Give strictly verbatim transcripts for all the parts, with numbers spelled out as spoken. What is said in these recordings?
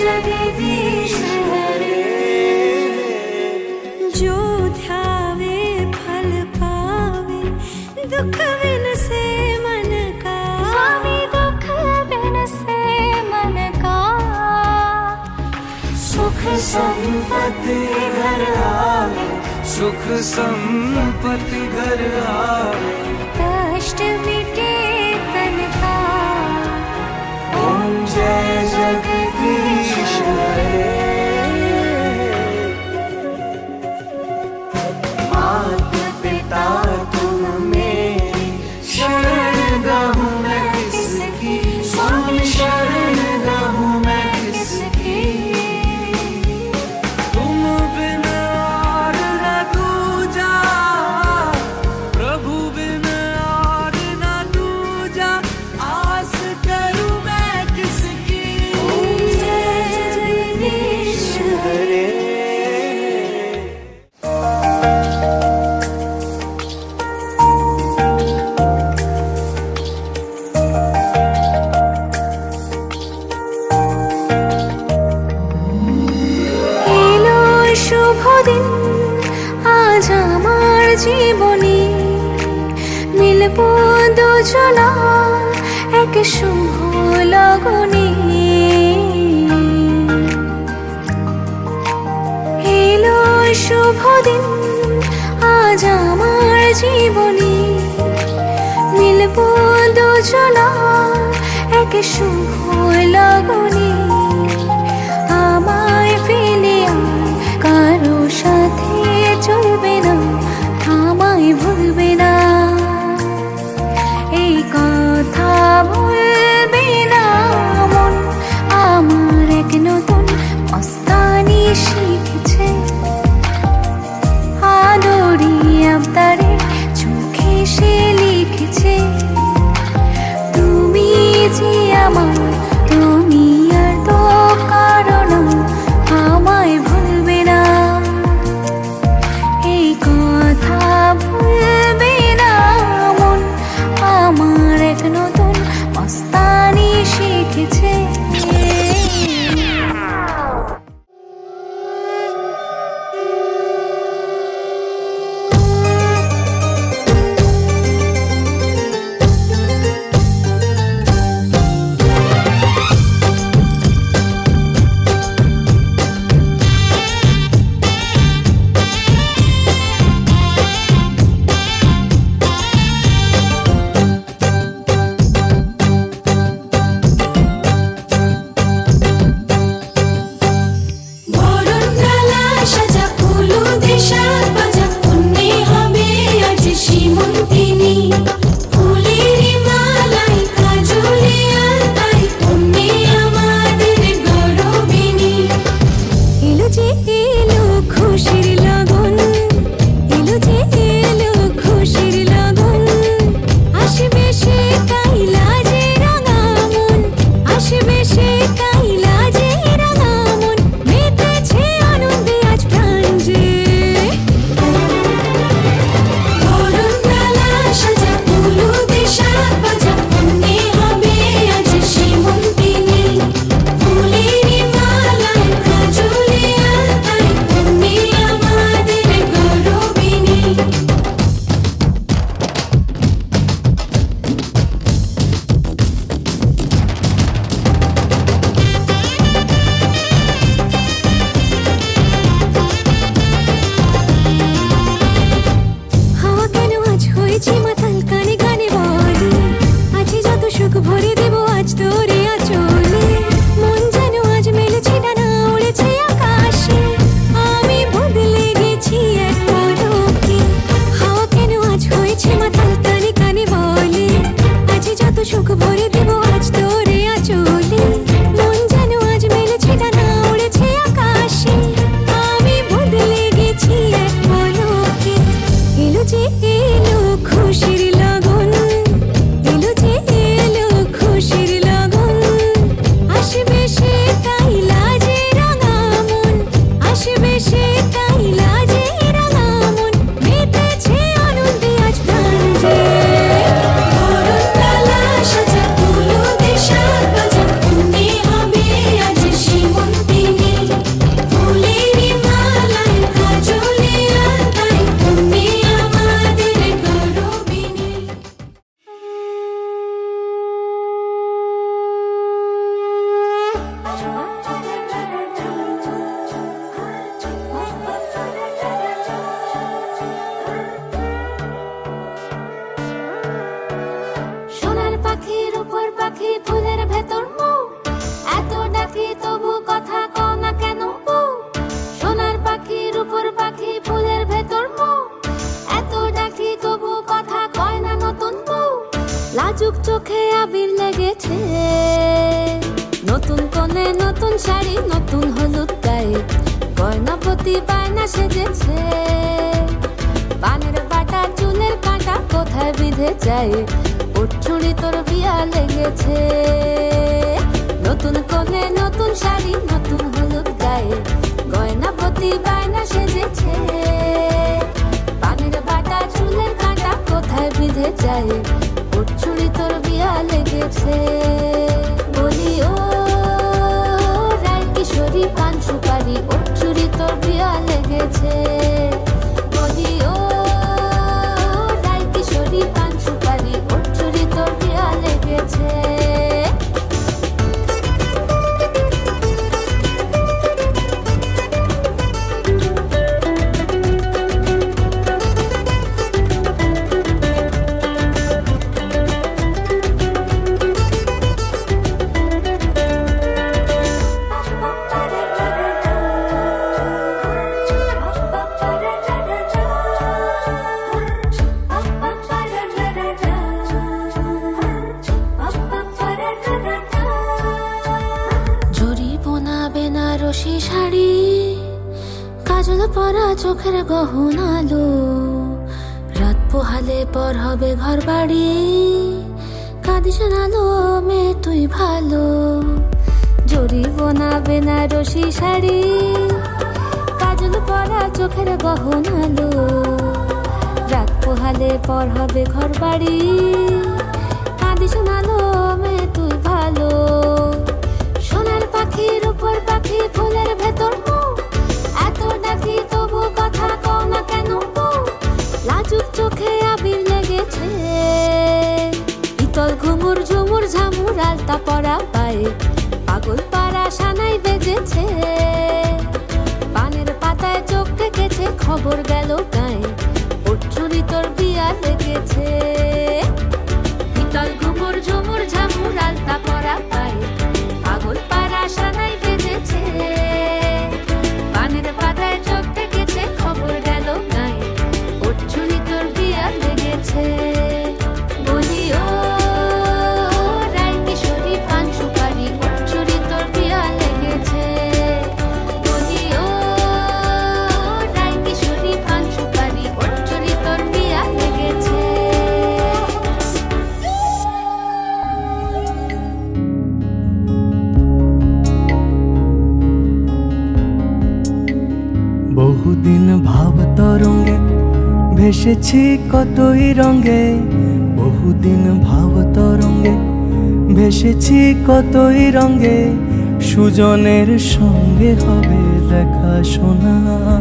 जगदीश हरे। जो ध्यावे फल पावे, दुख बिन से मन का। स्वामी दुख बिन से मन का। सुख संपत्ति घर आवे, सुख संपत्ति घर आवे। कष्ट मिटे तन का। ओम जय जगदीश हरे। मात पिता तुम मेरी, शरण गहूँ मैं किसकी। स्वामी शरण गहूँ मैं किसकी। तुम बिन और न दूजा, प्रभु बिन और न दूजा। आस करूँ मैं किसकी। ओम जय जगदीश हरे। এলো শুভ দিন আজ আমার জীবনে, মিলব দুজনা এক শুভ লগনে। এলো শুভ দিন আজ আমার জীবনে, মিলব দুজনা এক শুভ লগনে। আমায় ফেলে আর কারো সাথে চলবে না, আমায় ভুলবে না, এই কথা বলবে না মন। আমার এক নতুন অস্তানি শিখেছে, আদরি আবদারে চোখে সে লিখেছে। তুমি যে আমার, তুমি আর নতুন শাড়ি নতুন হলুদ গায়ে গয়নাপতি বায়না সেজেছে পানের বাটা চুলের কাঁটা কোথায় বিঁধে যায় ওর চুড়ি তোর বিয়া লেগেছে নতুন কোণে নতুন শাড়ি নতুন হলুদ গায়ে গয়নাপতি বায়না সেজেছে পানের বাটা চুলের কাঁটা কোথায় বিঁধে যায় ওর চুড়ি তোর বিয়া লেগেছে বলি ও রায় কিশোরী পান সুপারি ওর চুড়ি তোর বিয়া লেগেছে বলি ও রায় কিশোরী পান সুপারি ওর চুড়ি তোর বিয়া লেগেছে শাড়ি কাজল পরা চোখের গহনালো রাত পোহালে পর হবে ঘর বাড়ি কাঁদিস নালো মে তুই ভালো জরি বোনা বেনারসি শাড়ি কাজল পরা চোখের গহনালো রাত পোহালে পর হবে ঘর বাড়ি কাঁদিস নালো মে তুই ভালো সোনার পাখির উপর পাখি ফুলের ভেতর এত ডাকি তবু কথা কও না কেন লাজুক চোখে আবির লেগেছে ইতল ঘুমুর ঝুমুর ঝামুর আলতা পরা পায়ে পাগল পাড়া সানাই বেজেছে পানের পাতায় চোখ থেকেছে খবর গেল গায়ে ওর চুরি তোর বিয়া লেগেছে ইতল ঘুমুর ঝুমুর ঝামুর আলতা পরা পায়ে পাগল পাড়া সানাই বেজেছে পানের পাতায় চোখ থেকেছে খবর গেল গায়ে ওর চুরি তোর বিয়া লেগেছে বলি ও রায় কিশোরী পান সুপারি ওর চুরি তোর বিয়া লেগেছে বলি ও রায় কিশোরী পান সুপারি ওর চুরি তোর বিয়া লেগেছে বহুদিন ভাব তরঙ্গে ভেসেছি কতই রঙে বহুদিন ভাব তরঙ্গে ভেসেছি কতই রঙে সুজনের সঙ্গে হবে দেখা শোনা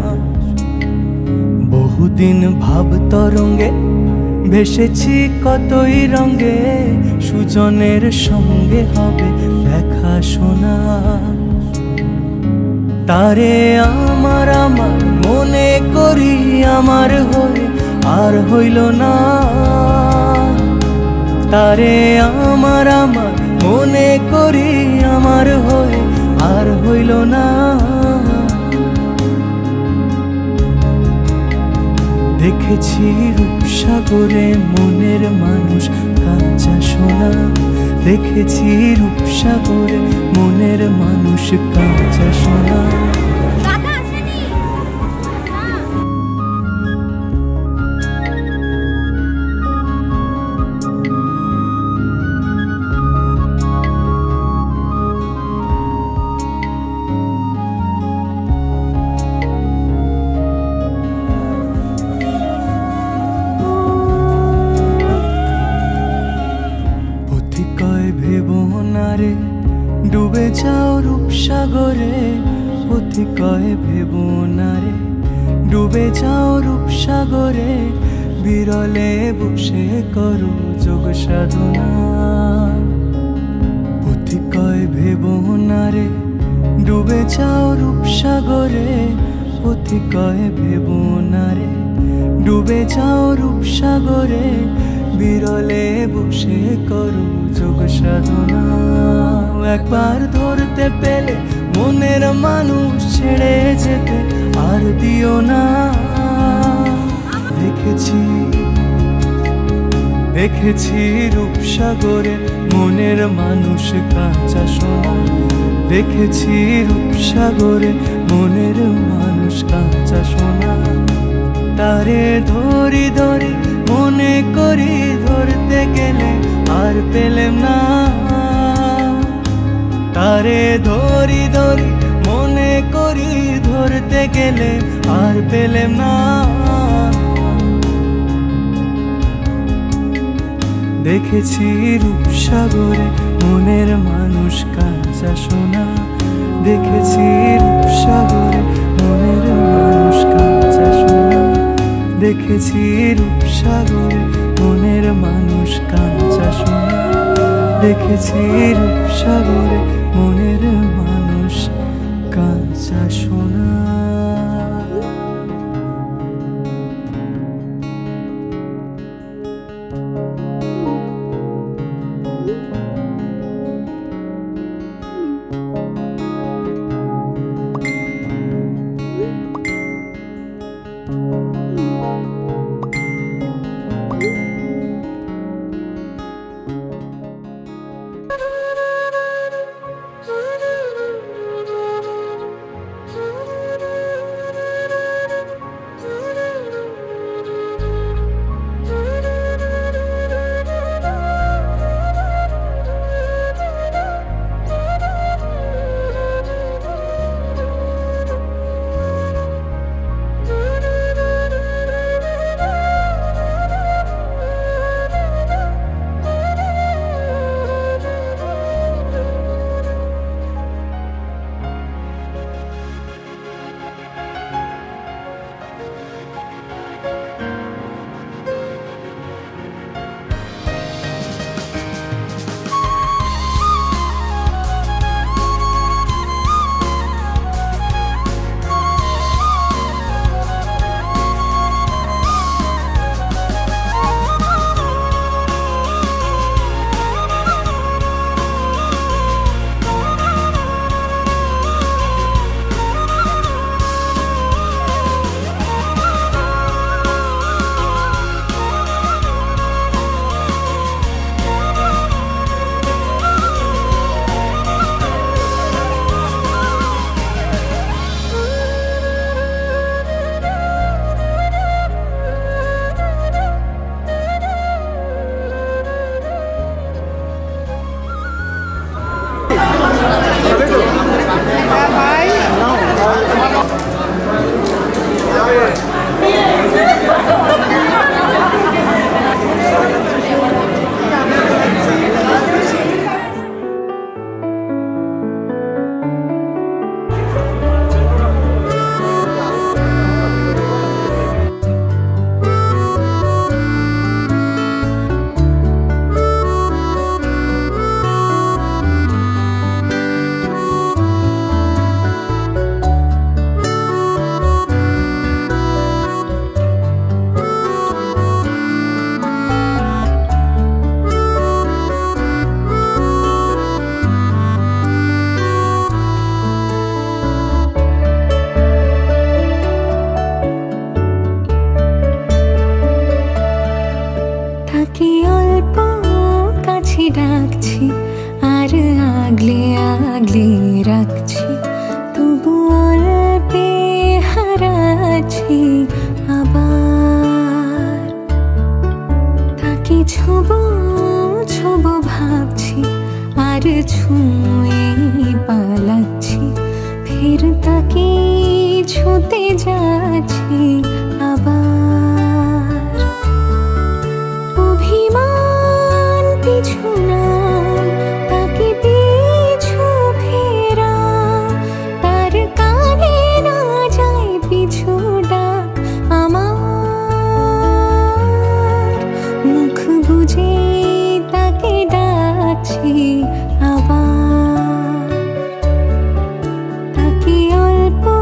বহুদিন ভাব তরঙ্গে ভেসেছি কতই রঙে সুজনের সঙ্গে হবে দেখা শোনা তারে আমার আমার মনে করি আমার হয়ে আর হইল না তারে আমার আমার মনে করি আমার হয়ে আর হইল না দেখেছি রূপসাগরে মনের মানুষ কাঁচা সোনা দেখেছি রূপসাগরে মনের মানুষ কাঁচা সোনা ডুবে যাও রূপসাগরে পথি কয় ভেবো না রে ডুবে যাও রূপসাগরে বিরলে বসে করো যোগ সাধনা পথি কয় ভেবো না রে ডুবে যাও রূপসাগরে পথি কয় ভেবো না রে ডুবে যাও রূপসাগরে বিরলে বসে করো যোগ সাধনা একবার ধরতে পেলে মনের মানুষ ছেড়ে যেতে আর দিও না দেখেছি দেখেছি রূপসাগরে মনের মানুষ কাঁচা সোনা দেখেছি রূপসাগরে মনের মানুষ কাঁচা সোনা। তারে ধরি ধরি মনে করি ধরতে গেলে আর পেলাম না। তারে ধরি ধরি মনে করি ধরতে গেলে আর পেলাম না। দেখেছি রূপসাগরে মনের মানুষ কাঁচা সোনা। দেখেছি রূপসাগরে মনের মানুষ কাঁচা সোনা। দেখেছি রূপসাগরে মনের মানুষ কাঁচা সোনা। দেখেছি রূপসাগরে মনের মানুষ কাঁচা সোনা। ডাকছি আর আগলে আগলে রাখছি, তবু অল্পে হারাচ্ছি আবার। তাকে ছোবো ছোবো ভাবছি আর ছুঁয়ে পালাচ্ছি, ফের তাকে ছুঁতে যাচ্ছি আবার। অভিমান পিছু নাম, তাকে পিছু ফেরা, তার কানে না যায় পিছু ডাক আমার। মুখ বুঝে তাকে ডাকছি আবার, তাকে অল্প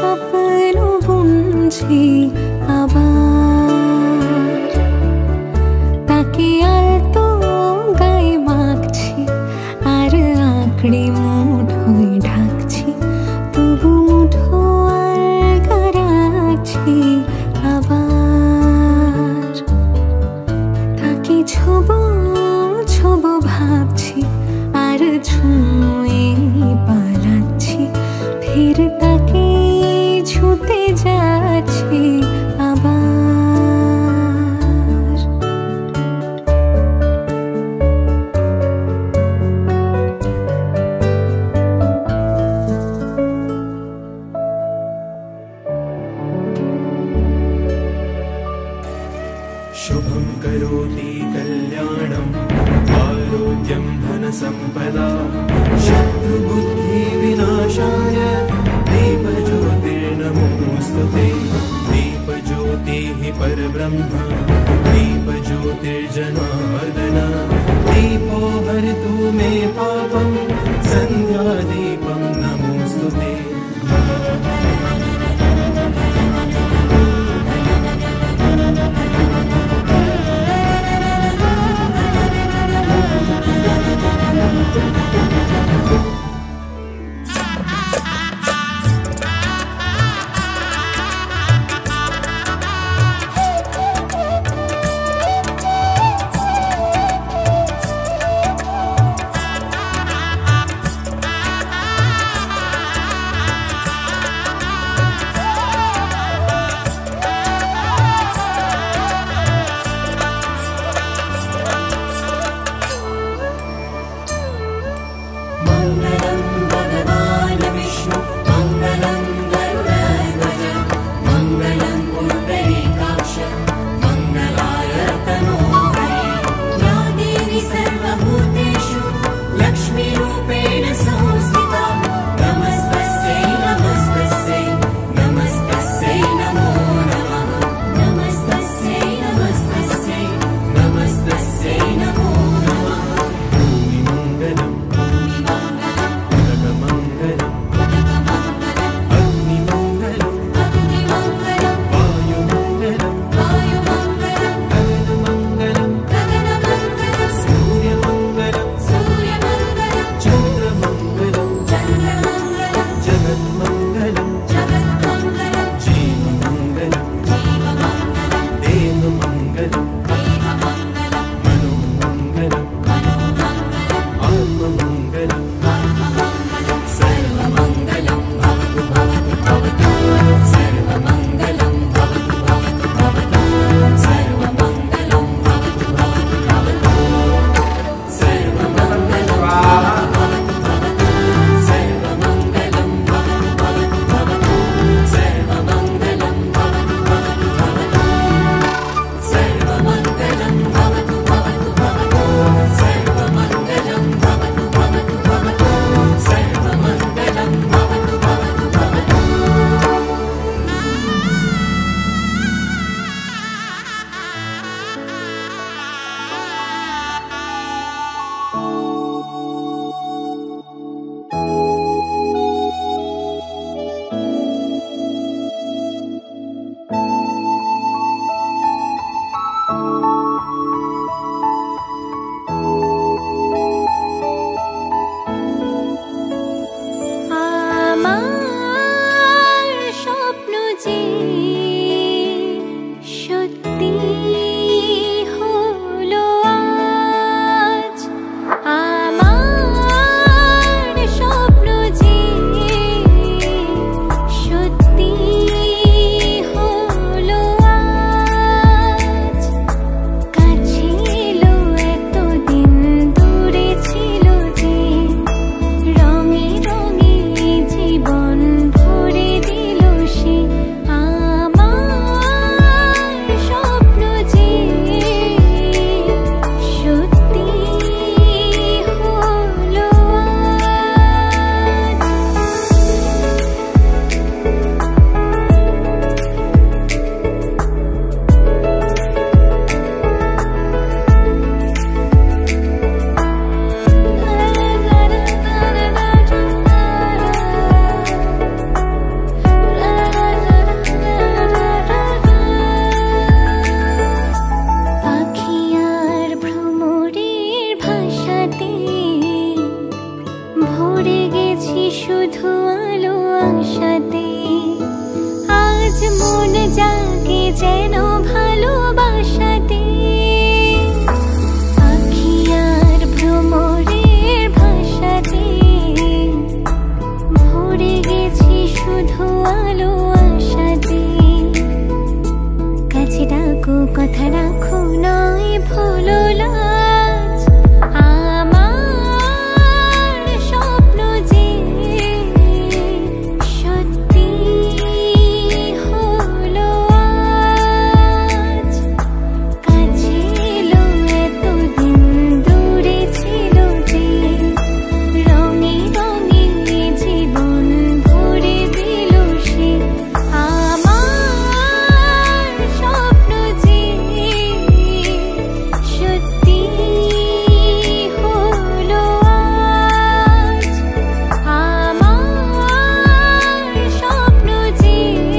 স্বপ্ন বুনছি আবার, তাকে আলতো গায়ে মাখছি আর আঁকড়ে মুঠোয় ঢাকছি, তবু মুঠো আলগা রাখছি আবার। তাকে ছোবো ছোবো ভাবছি আর ছুঁয়ে পালাচ্ছি, ফের তাকে ছুঁতে যাচ্ছি আবার। शुभं करोति कल्याणं आरोग्यं धनसम्पदा शत्रुबुद्धिविनाशाय दीपज्योतिर्नमोऽस्तुते। दीपज्योतिः परब्रह्म दीपज्योतिर्जनार्दन दीपो हरतु मे पापं सन्ध्यादीपं नमोऽस्तुते। যেন ভালোবাসাতে আখি আর ভ্রমরের ভাষাতে ভরে গেছি শুধু আলো আশাতে কাছে ডাকো কথা রাখো নয় ভুলো লাজ আমার স্বপ্ন যে সত্যি হলো আজ কাছে এলো এতদিন দূরে ছিল যে রঙে রঙে জীবন ভরে দিল সে আমার স্বপ্ন যে সত্যি হলো আজ আমার স্বপ্ন যে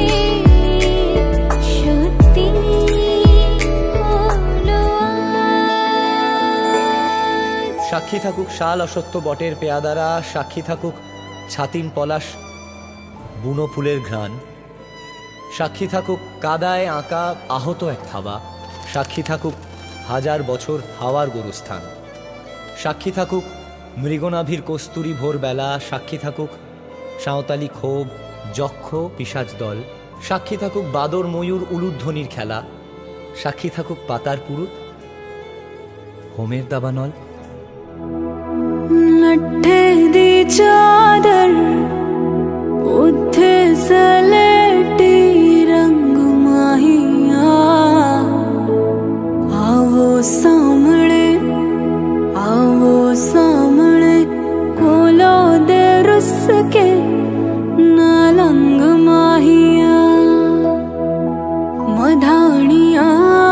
সত্যি হলো আজ। সাক্ষী থাকুক শাল অসত্য বটের পেয়াদারা, সাক্ষী থাকুক ছাতিম পলাশ বুনো ফুলের ঘ্রাণ, সাক্ষী থাকুক কাদায় আঁকা আহত এক থাবা, সাক্ষী থাকুক হাজার বছর হাওয়ার গোরস্থান, সাক্ষী থাকুক মৃগনাভির কস্তুরী ভোরবেলা, সাক্ষী থাকুক সাঁওতালি ক্ষোভ যক্ষ পিশাচ দল, সাক্ষী থাকুক বাদর ময়ূর উলুধ্বনির খেলা, সাক্ষী থাকুক পাতার পুরুত হোমের দাবানল। लट्ठे दी चादर उठे सलेटी रंग माहिया आवो सामने आवो सामने कोलो दे रुस के नालंग माहिया मधानिया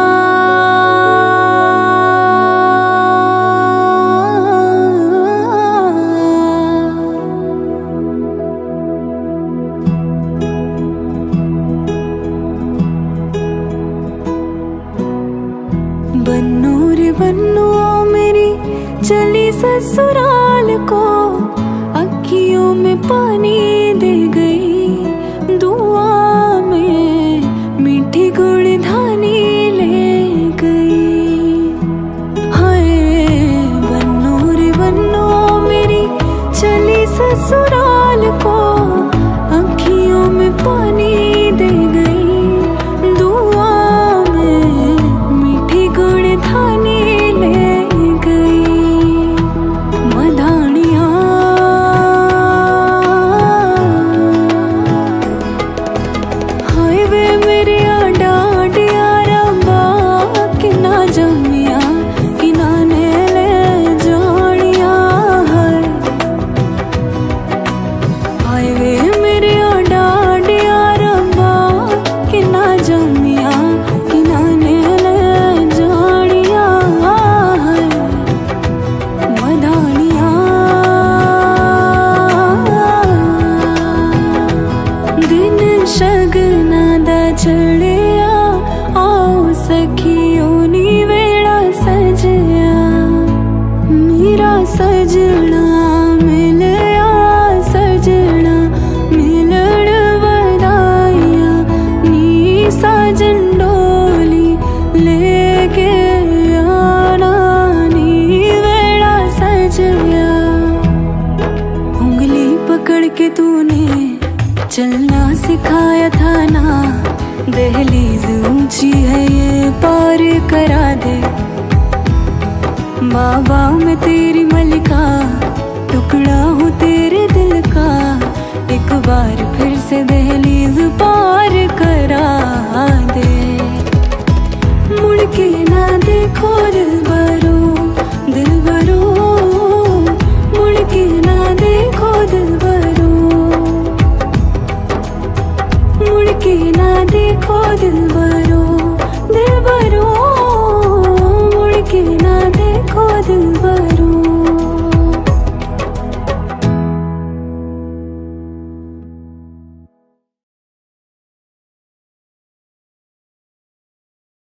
बन्नू रे बन्नू मेरी चली ससुराल को अखियों में पानी दे गई दुआ में मीठी गुड़धानी ले गई। हाय बन्नू रे बन्नू मेरी चली ससुराल को अखियों में पानी दे गई दुआ में मीठी गुड़धानी ले गई मधानिया हाय वे मेरे डाडिया रब्बा किना जमिया किना ने ले जानिया हाय हाय वे मेरे डाडिया रब्बा किना जमिया किना ने ले जानिया हाय मधानिया दिन शगना दा चढ़िया आओ सखियों नी वेड़ा सजया मेरा सजना मिलया सजना मिलण वदाइया नी साजन डोली लेके आना नी वेड़ा सजया उंगली पकड़ के तूने चलना सिखाया था ना दहलीज ऊंची है ये पार करा दे बाबा मैं तेरी मलिका टुकड़ा हूँ तेरे दिल का एक बार फिर से दहलीज पार करा दे मुड़ के ना देखो दिल भरो दिल भरो मुड़ के ना देखो दिल भरो मुड़ के ना देखो दिल भरो